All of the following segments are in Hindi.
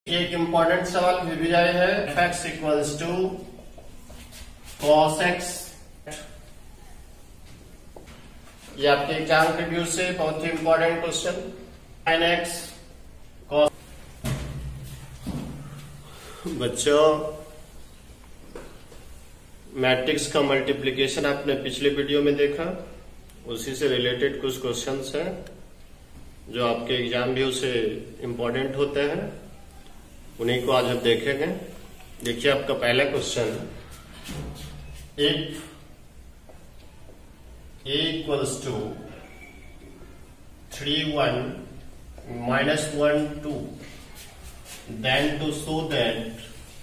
एक इंपॉर्टेंट सवाल भी आया है, f(x) equals to cos x। ये आपके एग्जाम के व्यू से बहुत ही important question. sin x cos। बच्चों, मैट्रिक्स का मल्टीप्लिकेशन आपने पिछले वीडियो में देखा, उसी से रिलेटेड कुछ क्वेश्चंस हैं जो आपके एग्जाम व्यू से इंपॉर्टेंट होते हैं, उन्हीं को आज हम देखेंगे। देखिए आपका पहला question, if a equals to 3 1 minus 1 2, then to show that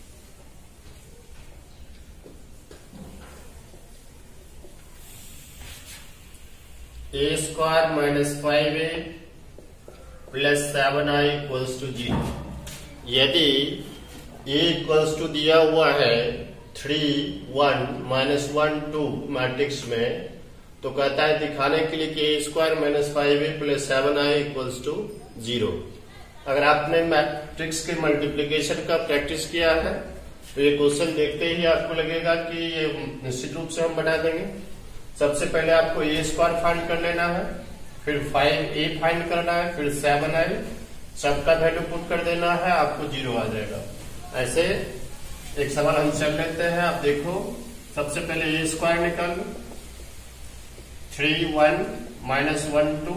a square minus 5a plus 7i equals to 0। यदि a इक्वल्स टू दिया हुआ है 3 1 minus 1 2 मैट्रिक्स में, तो कहता है दिखाने के लिए कि a square minus 5a plus 7i equals to 0। अगर आपने मैट्रिक्स के मल्टीप्लिकेशन का प्रैक्टिस किया है तो ये क्वेश्चन देखते ही आपको लगेगा कि ये निश्चित रूप से हम बना देंगे। सबसे पहले आपको a स्क्वायर फाइंड कर लेना है, फिर 5a फाइंड करना है, फिर 7i, सबका वैल्यू पुट कर देना है, आपको 0 आ जाएगा। ऐसे एक सवाल हम चल लेते हैं। आप देखो, सबसे पहले a स्क्वायर निकाल लो, 3 1 minus 1 2,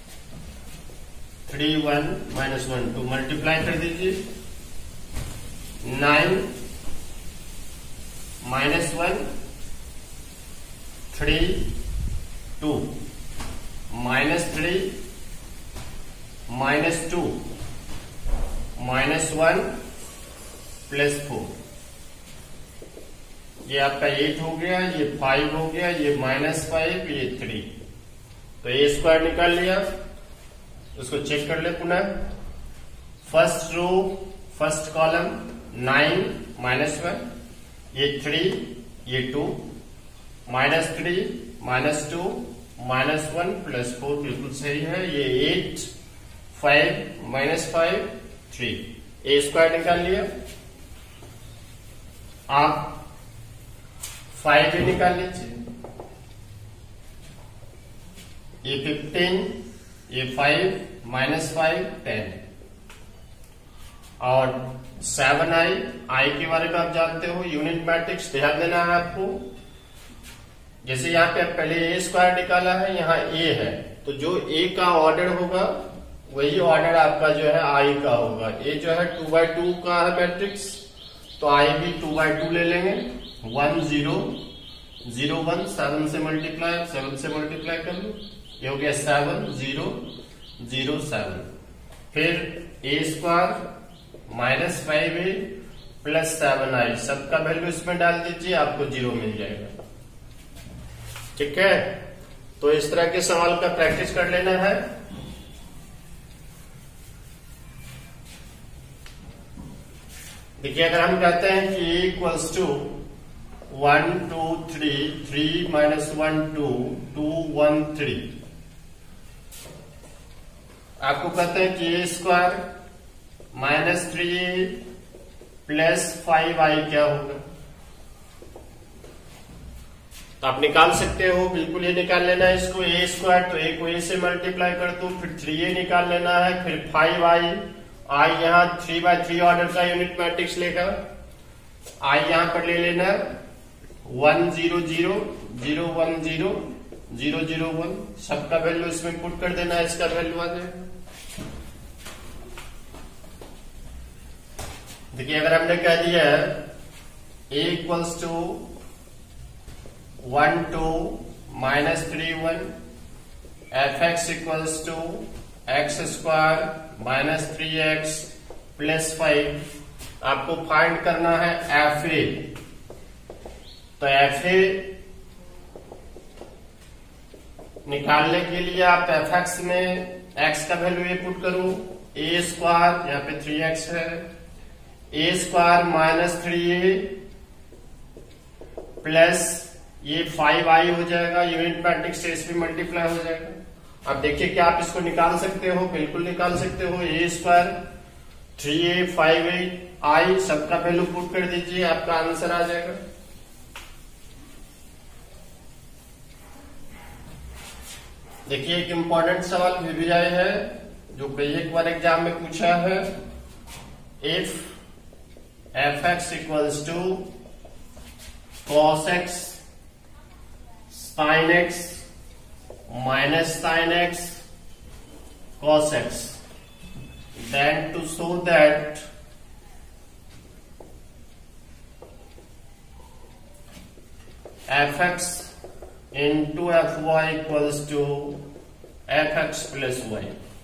3 1 minus 1 2 मल्टीप्लाई कर दीजिए। 9 minus 1 3 2 minus 3 minus 2 minus 1 plus 4। ये आपका 8 हो गया, ये 5 हो गया, ये -5, ये 3। तो ए स्क्वायर निकाल लिया, उसको चेक कर ले पुनः। फर्स्ट रो फर्स्ट कॉलम 9 -1, ये 3, ये 2, -3 -2 -1 प्लस 4 बिल्कुल सही है। ये 8 5 -5 3। ए स्क्वायर निकाल लिया। आप 5 निकाल लीजिए, ये 15, ये 5 -5 10, और 7i, i के बारे में आप जानते हो, यूनिट मैट्रिक्स ध्यान देना है आपको। जैसे यहाँ पे पहले a स्क्वायर निकाला है, यहाँ a है, तो जो a का ऑर्डर होगा वही ऑर्डर आपका जो है i का होगा। a जो है 2x2 का है मैट्रिक्स, तो i भी 2x2 ले लेंगे। 1 0 0 1 7 से मल्टीप्लाई कर लो, ये हो गया 7 0 0 7। फिर a square minus 5a plus 7i, सबका वैल्यू इसमें डाल दीजिए, आपको 0 मिल जाएगा। ठीक है, तो इस तरह के सवाल का प्रैक्टिस कर लेना है। देखिए, अगर हम कहते हैं कि a इक्वल्स टू 1 2 3 3 minus 1 2 2 1 3, आपको कहते हैं कि a square -3a plus 5i क्या होगा, तो आप निकाल सकते हो, बिल्कुल ये निकाल लेना है इसको। a स्क्वायर तो a को a से मल्टीप्लाई कर दो, फिर 3a निकाल लेना है, फिर 5i, i यहाँ 3/3 ऑर्डर का यूनिट मैट्रिक्स लेगा, i यहाँ पर ले लेना 1 0 0 0 1 0 0 0 1, सबका वैल्यू इसमें पुट कर देना है, इसका वैल्यू आ जाएगा। देखिए, अगर हमने कह दिया a equals to 1 2 -3 1, f(x) equals to x square -3x plus 5, आपको फाइंड करना है fa। तो fa निकालने के लिए आप f(x) में x का वैल्यू ये पुट करो, a स्क्वायर, यहाँ पे 3x है, a स्क्वायर -3a प्लस ये 5i हो जाएगा, यूनिट मैट्रिक्स से इसमें मल्टीप्लाई हो जाएगा। अब देखिए क्या आप इसको निकाल सकते हो, बिल्कुल निकाल सकते हो। A square 3a 5a i सबका वैल्यू पुट कर दीजिए, आपका आंसर आ जाएगा। देखिए एक इंपॉर्टेंट सवाल VBI है जो कई एक बार एग्जाम में पूछा है। If fx equals to cos x sin x minus sin x cos x, then to show that fx into fy equals to fx plus y।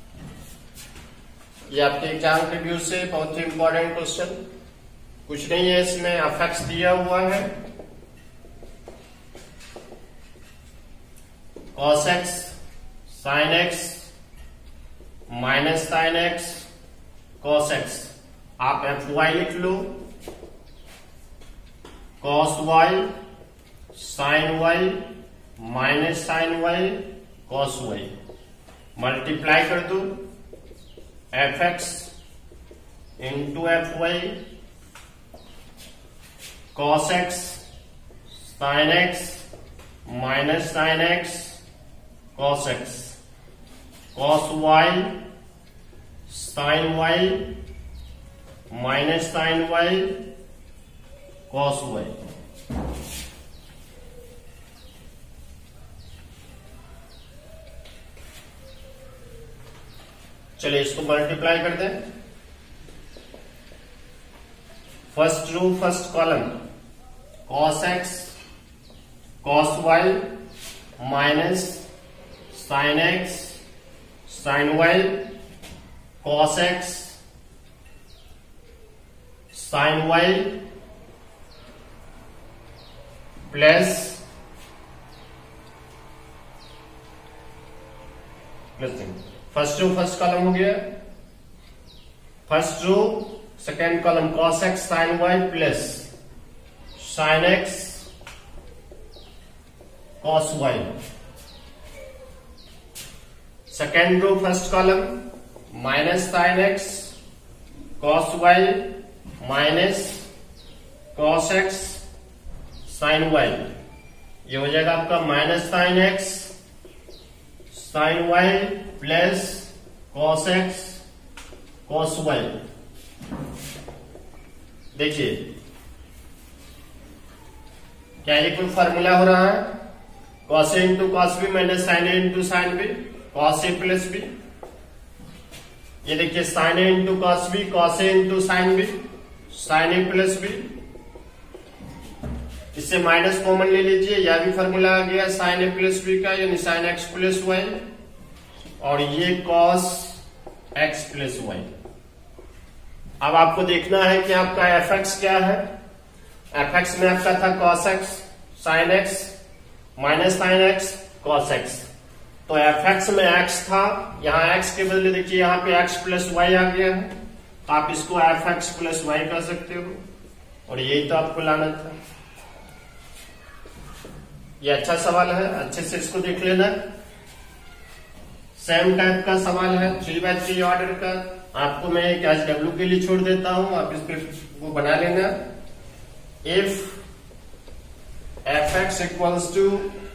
ये आपके एग्जाम के व्यू से बहुत ही इंपॉर्टेंट क्वेश्चन, कुछ नहीं है इसमें, fx दिया हुआ है, cos x sin x minus sin x cos x, आप fy लिख लो, cos y sin y minus sin y cos y, multiply कर दो fx into fy cos x sin x minus sin x cos x, cos y sin y minus sin y cos y। चलिए इसको मल्टीप्लाई कर दें। First row first column cos x cos y minus sin x sin y cos x sin y plus first row first column हो गया, first row second column cos x sin y plus sin x cos y, second row first column minus sin x cos y minus cos x sin y, ये हो जाएगा आपका minus sin x sin y plus cos x cos y। देखिए क्या ये कोई फॉर्मूला हो रहा है, cos a into cos b minus sin a into sin b cos a plus b, ये देखिए sin a into cos b cos a into sin b sin a plus b, इससे माइनस कॉमन ले लीजिए, यह भी फॉर्मूला आ गया sin a प्लस b का, यानी sin x प्लस y, और ये cos x प्लस y। अब आपको देखना है कि आपका fx क्या है। fx में आपका था cos x sin x minus sin x cos x, तो fx में x था, यहां x के बदले देखिए यहां पे x प्लस y आ गया है, आप इसको fx प्लस y कर सकते हो, और यही तो आपको लाना था। ये अच्छा सवाल है, अच्छे से इसको देख लेना। सेम टाइप का सवाल है 3x3 ऑर्डर का, आपको मैं एक SW के लिए छोड़ देता हूं, आप इस पर वो बना लेना। If fx equals to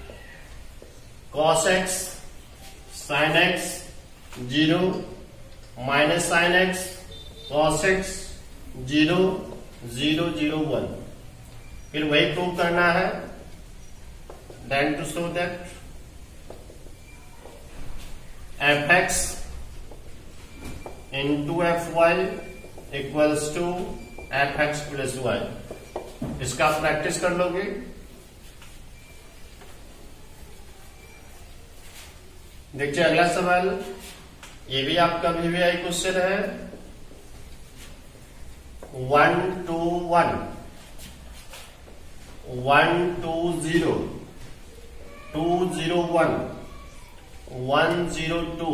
cos x sin x 0 minus sin x cos x 0 0 0 1, फिर वही प्रूव करना है। Then to show that fx into fy equals to fx plus y, इसका आप प्रैक्टिस कर लोगे। देखिए अगला सवाल, ये भी आपका VBI क्वेश्चन है। 1 2 1 1 2 0 2 0 1 1 0 2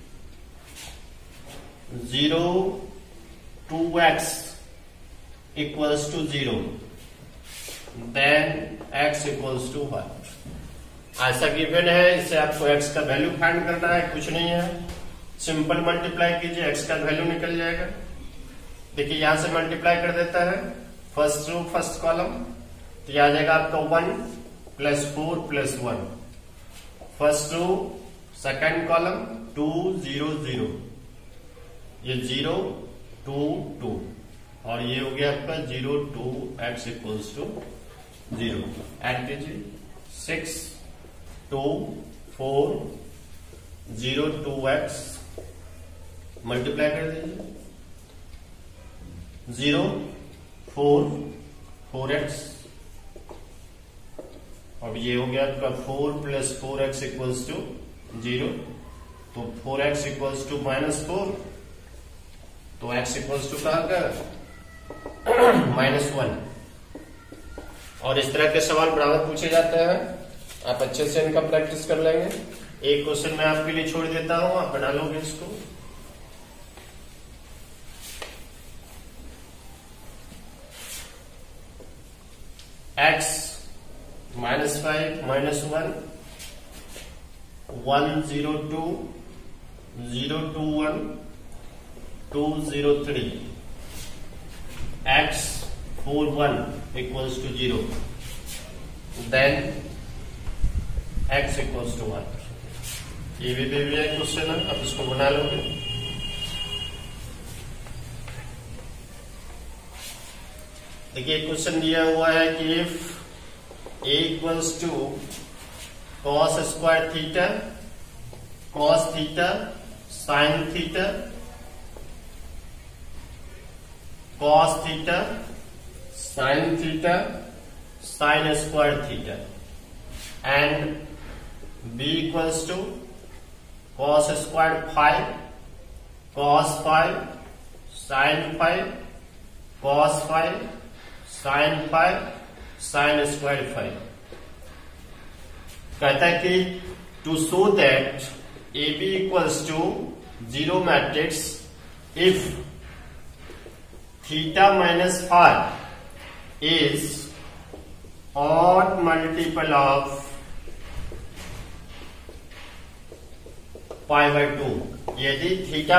0 2x equals to 0, then x equals to 1। ऐसा गिवन है, इससे आपको x का वैल्यू फाइंड करना है, कुछ नहीं है, सिंपल मल्टीप्लाई कीजिए, x का वैल्यू निकल जाएगा। देखिए यहां से मल्टीप्लाई कर देता है, फर्स्ट रो फर्स्ट कॉलम, तो यह आ जाएगा आपका 1 + 4 + 1, फर्स्ट रो सेकंड कॉलम 2 0 0, ये 0 2 2, और ये हो गया आपका 0 2 x = 0। ऐड कीजिए 6 2 4 0 2x, मल्टीप्लाई कर दीजिए 0 4 4x, अब ये हो गया आपका 4 + 4x = 0, तो 4x = -4, तो x = कहाँ का -1। और इस तरह के सवाल बराबर पूछे जाते हैं, आप अच्छे से इनका प्रैक्टिस कर लेंगे। एक क्वेश्चन मैं आपके लिए छोड़ देता हूं, आप बना लोगे इसको। x -5 -1 1 0 2 0 2 1 2 0 3, x 4 1 = 0, then x = 1। ये भी क्वेश्चन है, आप इसको बना लोगे। देखिए क्वेश्चन दिया हुआ है कि if a = cos square theta cos theta sin theta cos theta sin theta sin square theta, and b = cos square 5 cos 5 sin 5 cos 5 sin 5 sin square 5। कहता है कि to show that AB = 0 matrix if theta -5 is odd multiple of π/2। यदि थीटा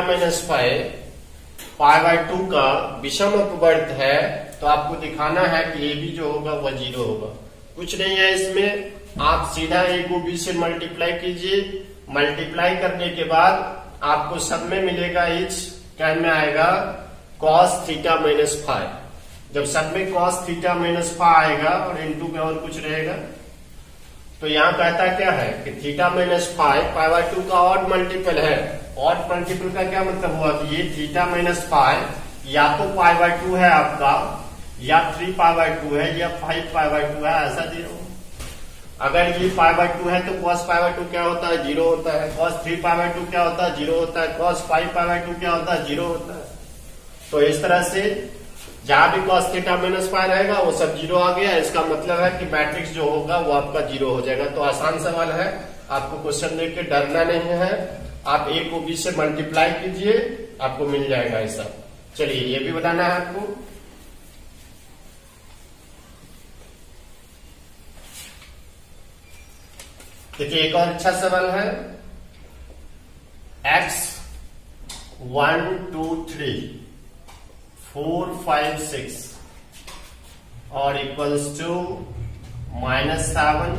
-π/2 का विषम अपवर्त है तो आपको दिखाना है कि ए बी जो होगा वह 0 होगा। कुछ नहीं है इसमें, आप सीधा ए को बी से मल्टीप्लाई कीजिए, मल्टीप्लाई करने के बाद आपको सब में मिलेगा इच, क्या में आएगा cos थीटा -5। जब सब में cos थीटा -5 आएगा और इनटू में और कुछ रहेगा, तो यहाँ कहता क्या है कि थीटा -π/2 का ऑड मल्टीपल है। ऑड मल्टीपल का क्या मतलब हुआ कि ये थीटा -π या तो π/2 है आपका, या 3π/2 है, या 5π/2 है, ऐसा दिया हो। अगर ये π/2 है तो cos π/2 क्या होता है 0 होता है, cos 3π/2 क्या होता है 0 होता है, cos 5π/2 क्या होता है 0 होता है। तो इस तरह से जहां भी cos थीटा -π रहेगा वो सब 0 आ गया, इसका मतलब है कि मैट्रिक्स जो होगा वो आपका 0 हो जाएगा। तो आसान सवाल है, आपको क्वेश्चन देख के डरना नहीं है, आप ए को बी से मल्टीप्लाई कीजिए, आपको मिल जाएगा ऐसा। चलिए ये भी बताना है आपको। देखिए एक और अच्छा सवाल है, x 1 2 3 4 5 6 और इक्वल्स टू -7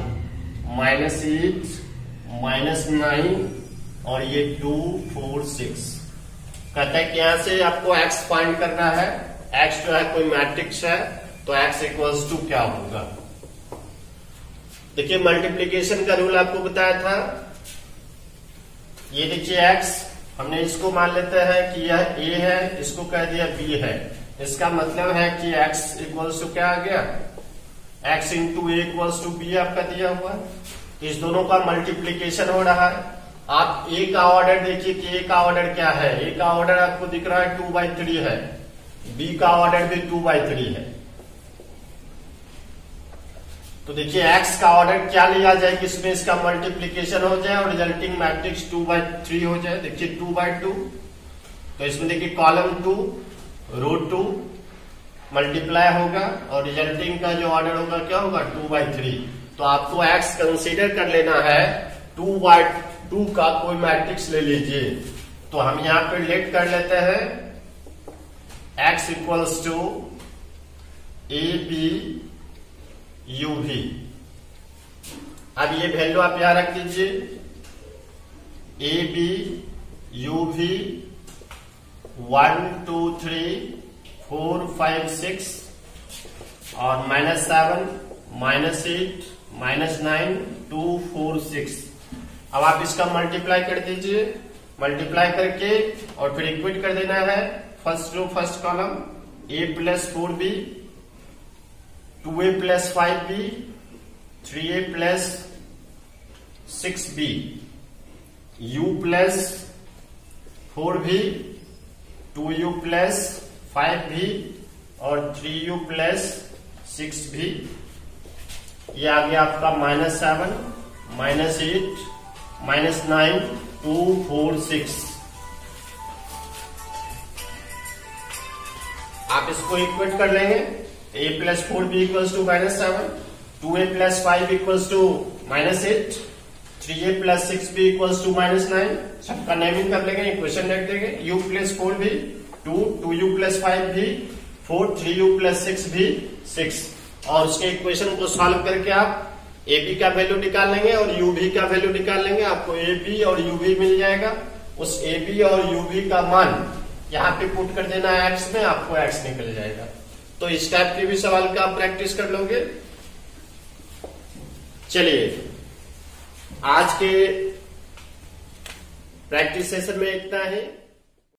-8 -9 और ये 2 4 6। कहता है कि यहां से आपको x फाइंड करना है। x जो है कोई मैट्रिक्स है, तो x इक्वल्स टू क्या होगा। देखिए मल्टीप्लीकेशन का रूल आपको बताया था। ये देखिए x, हमने इसको मान लेते हैं कि यह a है, इसको कह दिया b है। इसका मतलब है कि x इक्वल्स टू क्या आ गया, x into A equals to B आपका दिया हुआ है। तो इस दोनों का मल्टीप्लीकेशन हो रहा है। आप a का ऑर्डर देखिए कि a का ऑर्डर क्या है। a का ऑर्डर आपको दिख रहा है 2/3 है, b का ऑर्डर भी 2/3 है। तो देखिए x का ऑर्डर क्या लिया जाए कि इसमें इसका मल्टीप्लीकेशन हो जाए और रिजल्टिंग मैट्रिक्स 2/3 हो जाए। देखिए 2/2, तो इसमें देखिए कॉलम 2 रो 2 मल्टीप्लाई होगा और रिजल्टिंग का जो ऑर्डर होगा क्या होगा 2/3। तो आपको x कंसीडर कर लेना है 2/2 का कोई मैट्रिक्स ले लीजिए। तो हम यहाँ पे लेट कर लेते हैं x equals to A B U भी। अब ये वैल्यू आप यहां रख दीजिए, ए बी यू भी 1 2 3 4 5 6 और -7 -8 -9 2 4 6। अब आप इसका मल्टीप्लाई कर दीजिए, मल्टीप्लाई करके और फिर इक्वेट कर देना है first row first column, a plus 4b 2a plus 5b 3a plus 6b u plus 4b 2u plus 5b और 3u प्लस 6b। ये आ गया आपका -7 -8 -9 2 4 6। आप इसको इक्वेट कर लेंगे, a plus 4b equals to -7, 2a plus 5 equals to -8, 3a plus 6b equals to -9। सबका नेमिंग कर लेंगे, इक्वेशन लिख देंगे, u plus 4b 2 2u plus 5b 4 3u plus 6b 6। और उसके इक्वेशन को सॉल्व करके आप ए बी का वैल्यू निकाल लेंगे और यू भी का वैल्यू निकाल लेंगे, आपको ए बी और यू भी मिल जाएगा। उस ए बी और यू भी का मान यहाँ पे पुट कर देना है एक्स में, आपको एक्स निकल जाएगा। तो इस टाइप के भी सवाल का आप प्रैक्टिस कर लोगे। चलिए आज के प्रैक्टिस सेशन में इतना है।